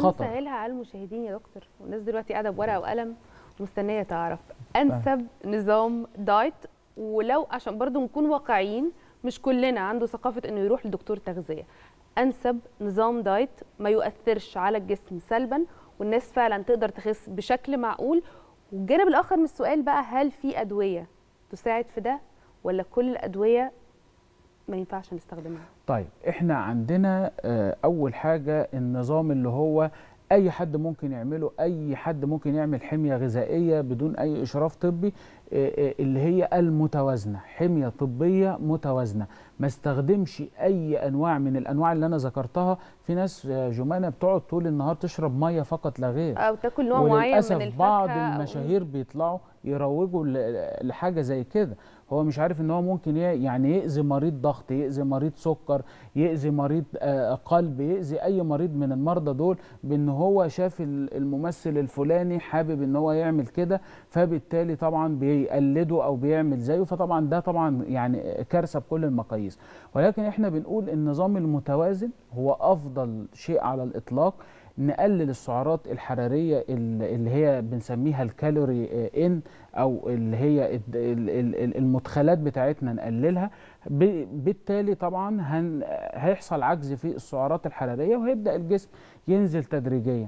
عشان نسهلها على المشاهدين يا دكتور، والناس دلوقتي قاعده بورقه وقلم ومستنيه تعرف انسب نظام دايت، ولو عشان برضو نكون واقعيين مش كلنا عنده ثقافه انه يروح لدكتور تغذيه. انسب نظام دايت ما يؤثرش على الجسم سلبا، والناس فعلا تقدر تخس بشكل معقول. والجانب الاخر من السؤال بقى، هل في ادويه تساعد في ده ولا كل الادويه ما ينفعش نستخدمها؟ طيب احنا عندنا اول حاجه النظام اللي هو اي حد ممكن يعمله، اي حد ممكن يعمل حميه غذائيه بدون اي اشراف طبي، اللي هي المتوازنه، حميه طبيه متوازنه، ما استخدمش اي انواع من الانواع اللي انا ذكرتها. في ناس جمانه بتقعد طول النهار تشرب ميه فقط لا غير، او تاكل نوع معين من الفاكهه. بعض المشاهير بيطلعوا يروجوا لحاجه زي كده. هو مش عارف ان هو ممكن يعني يأذي مريض ضغط، يأذي مريض سكر، يأذي مريض قلب، يأذي اي مريض من المرضى دول، بان هو شاف الممثل الفلاني حابب ان هو يعمل كده، فبالتالي طبعا بيقلده او بيعمل زيه. فطبعا ده طبعا يعني كارثه بكل المقاييس. ولكن احنا بنقول النظام المتوازن هو افضل شيء على الاطلاق. نقلل السعرات الحراريه اللي هي بنسميها الكالوري ان، او اللي هي المدخلات بتاعتنا نقللها. بالتالي طبعا هيحصل عجز في السعرات الحراريه، وهيبدا الجسم ينزل تدريجيا.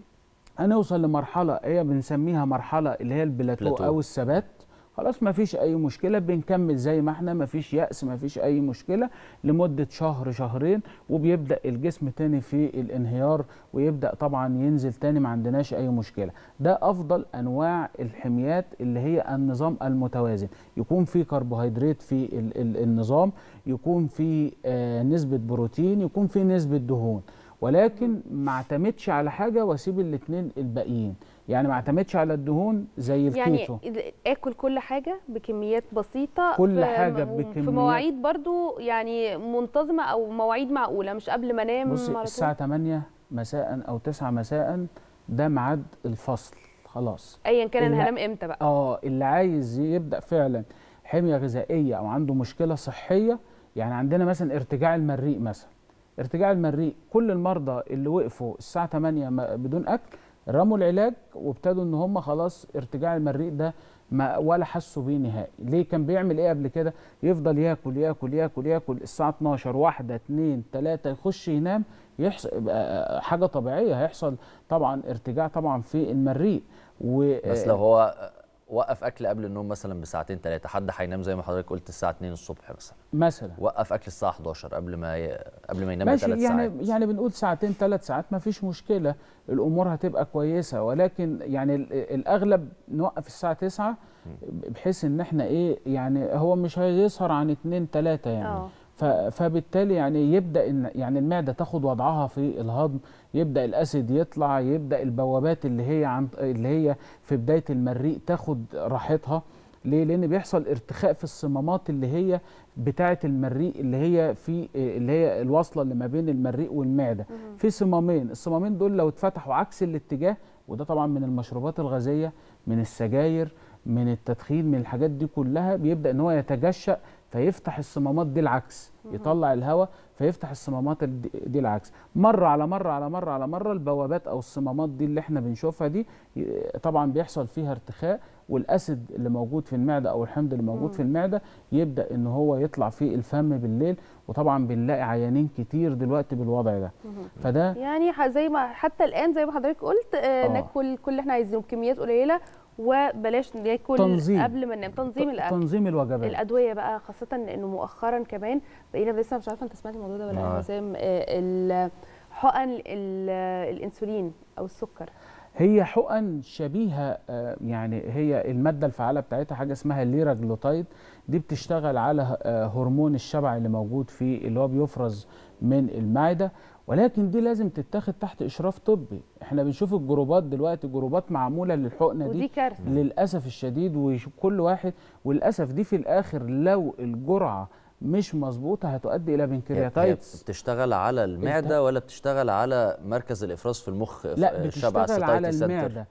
هنوصل لمرحله هي بنسميها مرحله اللي هي البلاتو او الثبات. خلاص ما فيش اي مشكله، بنكمل زي ما احنا، ما فيش يأس، ما فيش اي مشكله لمده شهر شهرين، وبيبدا الجسم تاني في الانهيار، ويبدا طبعا ينزل تاني، ما عندناش اي مشكله. ده افضل انواع الحميات اللي هي النظام المتوازن. يكون في كربوهيدرات في النظام، يكون في نسبه بروتين، يكون في نسبه دهون، ولكن ما اعتمدش على حاجه واسيب الاثنين الباقيين. يعني ما اعتمدش على الدهون زي الكيتو، يعني اكل كل حاجه بكميات بسيطه، كل حاجه بكميات، في مواعيد برضو يعني منتظمه او مواعيد معقوله، مش قبل ما انام. بصي الساعه 8 مساء او 9 مساء ده ميعاد الفصل خلاص، ايا كان انا هنام امتى بقى. اللي عايز يبدا فعلا حميه غذائيه او عنده مشكله صحيه، يعني عندنا مثلا ارتجاع المريء مثلا. ارتجاع المريء كل المرضى اللي وقفوا الساعه 8 بدون اكل رموا العلاج وابتدوا ان هم خلاص ارتجاع المريء ده ما ولا حسوا بيه نهائي. ليه؟ كان بيعمل ايه قبل كده؟ يفضل ياكل ياكل ياكل ياكل الساعه 12 1 2 3 يخش ينام، يحصل حاجه طبيعيه، هيحصل طبعا ارتجاع طبعا في المريء. بس لو هو وقف اكل قبل النوم مثلا بساعتين ثلاثه، حد هينام زي ما حضرتك قلت الساعه 2 الصبح مثلا وقف اكل الساعه 11 قبل ما ينام ب3 ساعات، يعني بنقول ساعتين 3 ساعات ما فيش مشكله، الامور هتبقى كويسه. ولكن يعني الاغلب نوقف الساعه 9 بحيث ان احنا ايه، يعني هو مش هيسهر عن 2 3 يعني. فبالتالي يعني يبدا ان يعني المعده تاخد وضعها في الهضم، يبدا الاسيد يطلع، يبدا البوابات اللي هي في بدايه المريء تاخد راحتها. ليه؟ لان بيحصل ارتخاء في الصمامات اللي هي بتاعه المريء، اللي هي الواصله اللي ما بين المريء والمعده. في صمامين، الصمامين دول لو اتفتحوا عكس الاتجاه، وده طبعا من المشروبات الغازيه، من السجاير، من التدخين، من الحاجات دي كلها، بيبدا ان هو يتجشأ فيفتح الصمامات دي العكس، يطلع الهواء فيفتح الصمامات دي العكس. مره على مره على مره على مره البوابات او الصمامات دي اللي احنا بنشوفها دي طبعا بيحصل فيها ارتخاء، والاسيد اللي موجود في المعده او الحمض اللي موجود في المعده يبدا ان هو يطلع في الفم بالليل. وطبعا بنلاقي عيانين كتير دلوقتي بالوضع ده. فده يعني زي ما حتى الان زي ما حضرتك قلت ناكل كل اللي احنا عايزينه بكميات قليله، وبلاش ناكل قبل ما ننام. تنظيم الاكل، تنظيم الوجبات. الادويه بقى خاصه انه مؤخرا كمان بقينا لسه مش عارفه انت سمعت الموضوع ده ولا لا حسام، حقن الانسولين او السكر. هي حقن شبيهه، يعني هي الماده الفعاله بتاعتها حاجه اسمها الليراجلوتايد، دي بتشتغل على هرمون الشبع اللي موجود في اللي هو بيفرز من المعده، ولكن دي لازم تتاخد تحت اشراف طبي. احنا بنشوف الجروبات دلوقتي، جروبات معموله للحقنه دي للاسف الشديد، وكل واحد وللاسف دي في الاخر لو الجرعه مش مظبوطه هتؤدي الى بنكرياتايتس. بتشتغل على المعده ولا بتشتغل على مركز الافراز في المخ؟ لا بتشتغل على المعده،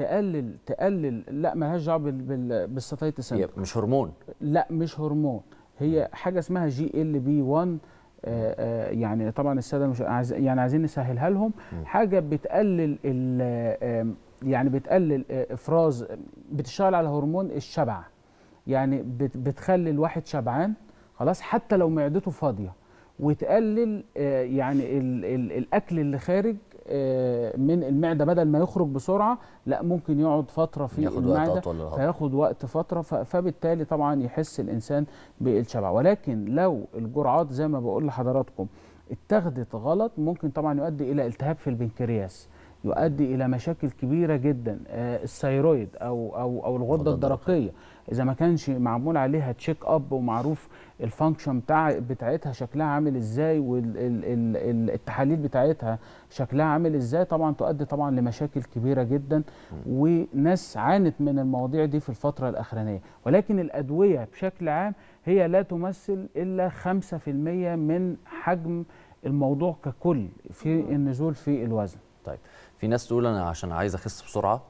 تقلل لا مالهاش دعوه بالساتايتي سنتر. مش هرمون؟ لا مش هرمون، هي حاجه اسمها GLP-1 يعني طبعا الساده مش يعني عايزين نسهلها لهم. حاجه بتقلل يعني بتقلل افراز، بتشتغل على هرمون الشبع، يعني بتخلي الواحد شبعان خلاص حتى لو معدته فاضيه، وتقلل يعني الاكل اللي خارج من المعده، بدل ما يخرج بسرعه لا ممكن يقعد فتره في المعده فياخد وقت فتره، فبالتالي طبعا يحس الانسان بالشبع. ولكن لو الجرعات زي ما بقول لحضراتكم اتخذت غلط ممكن طبعا يؤدي الى التهاب في البنكرياس، يؤدي الى مشاكل كبيره جدا. الثيرويد او الغده الدرقيه اذا ما كانش معمول عليها تشيك اب ومعروف الفانكشن بتاعتها شكلها عامل ازاي والتحاليل بتاعتها شكلها عامل ازاي، طبعا تؤدي طبعا لمشاكل كبيره جدا. وناس عانت من المواضيع دي في الفتره الاخرانيه. ولكن الادويه بشكل عام هي لا تمثل الا 5% من حجم الموضوع ككل في النزول في الوزن. طيب في ناس تقول انا عشان عايز اخس بسرعه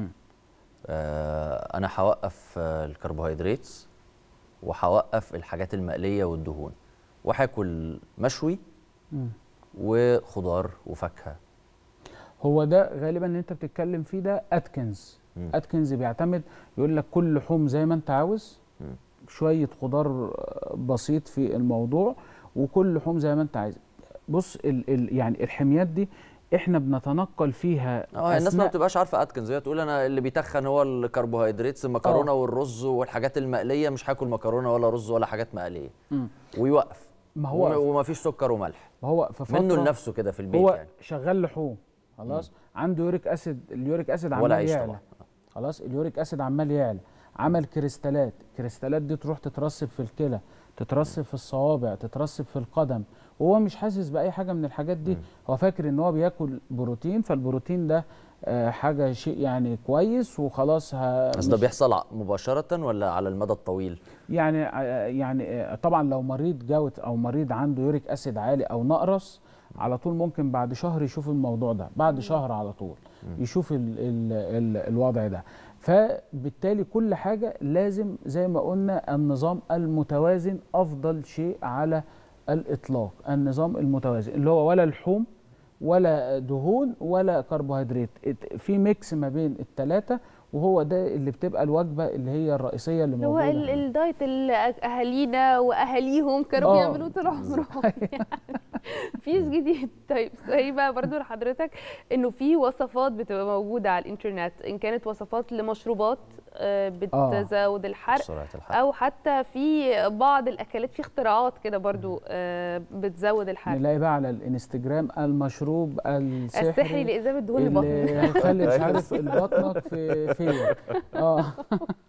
انا هوقف الكربوهيدرات وهوقف الحاجات المقليه والدهون وهاكل مشوي وخضار وفاكهه. هو ده غالبا اللي انت بتتكلم فيه ده اتكنز. اتكنز بيعتمد يقول لك كل لحوم زي ما انت عاوز، شويه خضار بسيط في الموضوع، وكل لحوم زي ما انت عايز. بص يعني الحميات دي احنا بنتنقل فيها. الناس ما بتبقاش عارفه اتكنز، هي تقول انا اللي بيتخن هو الكربوهيدرات، المكرونه والرز والحاجات المقليه، مش هاكل مكرونه ولا رز ولا حاجات مقليه. ويوقف. ما هو وما فيش سكر وملح. ما هو في فتره منه لنفسه كده في البيت، هو يعني شغال لحوم خلاص، عنده يوريك اسيد، اليوريك اسيد عمال يعلى خلاص، اليوريك اسيد عمال يعلى، عمل كريستالات، الكريستالات دي تروح تترسب في الكلى، تترسب في الصوابع، تترسب في القدم، وهو مش حاسس باي حاجه من الحاجات دي. هو فاكر ان هو بياكل بروتين، فالبروتين ده حاجه شيء يعني كويس وخلاص. بس ده بيحصل مباشره ولا على المدى الطويل؟ يعني طبعا لو مريض جوت او مريض عنده يوريك اسيد عالي او نقرس، على طول ممكن بعد شهر يشوف الموضوع ده، بعد شهر على طول يشوف الوضع ده. فبالتالي كل حاجه لازم زي ما قلنا النظام المتوازن افضل شيء على الاطلاق. النظام المتوازن اللي هو ولا لحوم ولا دهون ولا كربوهيدرات، في ميكس ما بين الثلاثه، وهو ده اللي بتبقى الوجبه اللي هي الرئيسيه اللي موجوده. هو الدايت اللي اهالينا واهاليهم كانوا بيعملوه طول عمرهم. مفيش جديد. طيب سؤالي بقى برضو لحضرتك، انه في وصفات بتبقى موجوده على الانترنت، ان كانت وصفات لمشروبات بتزود الحرق، او حتى في بعض الاكلات، في اختراعات كده برضو بتزود الحرق. نلاقي بقى على الانستجرام المشروب السحري لإذابة دهون البطن، اللي هيخلي مش عارف بطنك في